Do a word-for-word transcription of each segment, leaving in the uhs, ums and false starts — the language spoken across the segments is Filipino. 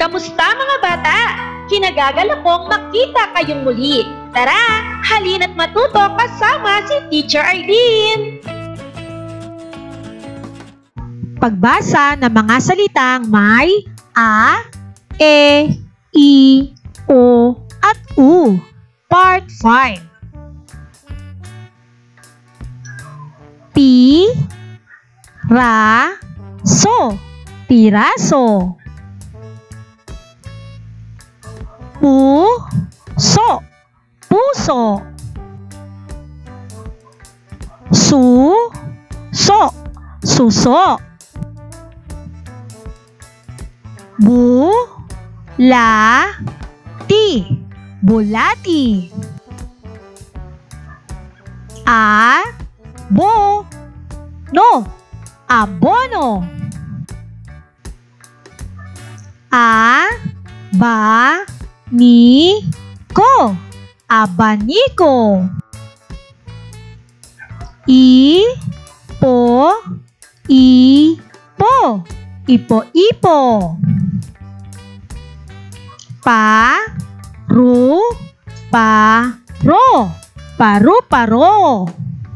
Kamusta mga bata? Kinagagal akong makita kayong muli. Tara, halina't matuto kasama si Teacher Arlene. Pagbasa ng mga salitang may a, e, i, o, at u. Part five. Pi, ra, so, piraso. Pu, so, puso. Su, so, suso. Bu, la, ti, bulati. A, bo, no, abono. A, ba, ni, ko, abaniko. I, po, i, po, ipo-ipo. Pa, ru, pa, ro, paru-paro.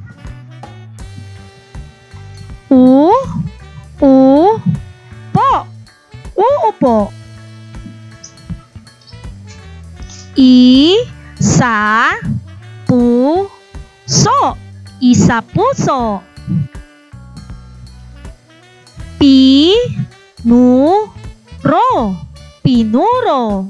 U, u, po, uupo. I, sa, pu, so, isa puso. Pi, nu, ro, pinuro.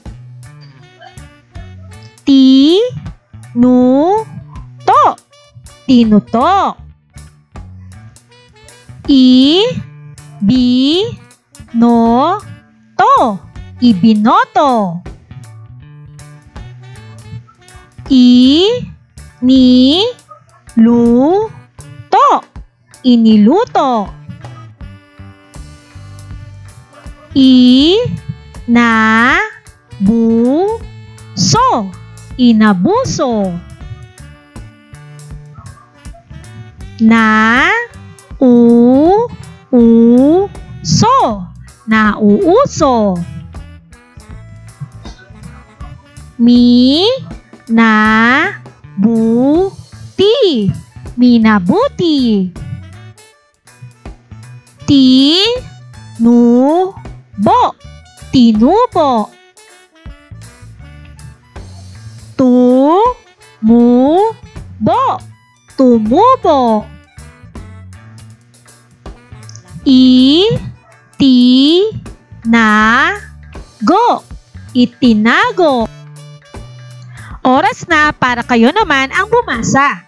Ti, nu, to, tinuto. I, bi, no, to, ibinoto. I, ni, lu, to, iniluto. I, na, bu, so, inabuso. Na, u, u, so, nauuso. Mi, na, bu, ti, minabuti. Ti, nu, bo, tinubo. Tu, mu, bo, tumubo. I, ti, na, go, itinago. Oras na para kayo naman ang bumasa.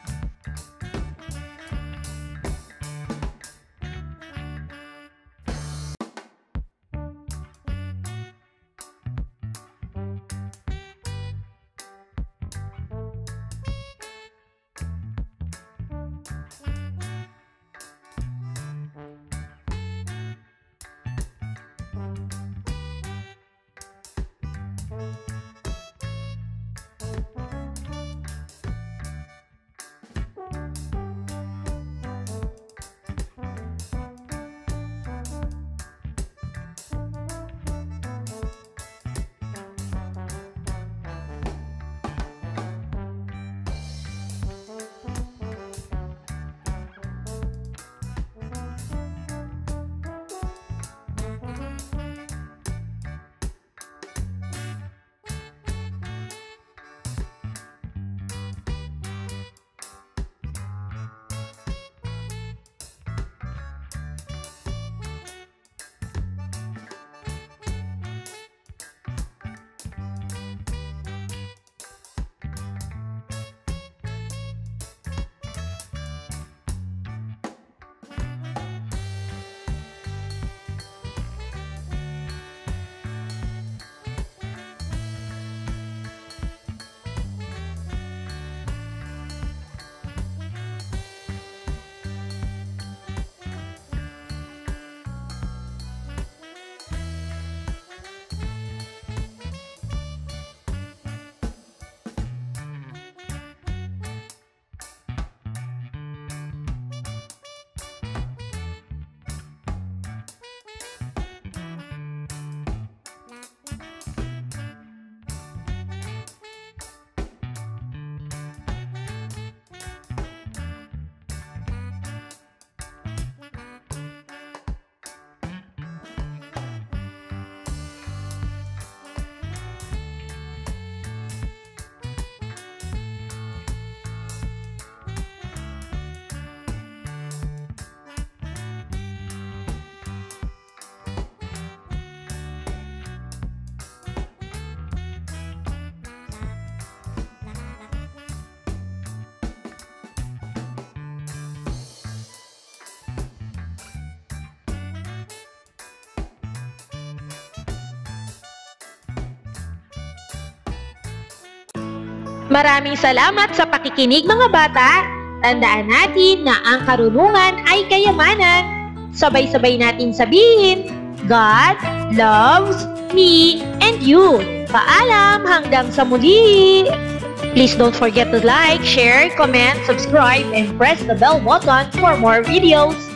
Maraming salamat sa pakikinig mga bata. Tandaan natin na ang karunungan ay kayamanan. Sabay-sabay natin sabihin, God loves me and you. Paalam hanggang sa muli! Please don't forget to like, share, comment, subscribe, and press the bell button for more videos.